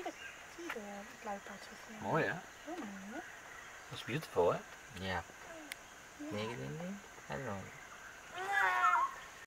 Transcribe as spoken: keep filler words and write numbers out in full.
the, see the leopards with Oh yeah. Oh. That's beautiful, eh? Yeah. Make it in there.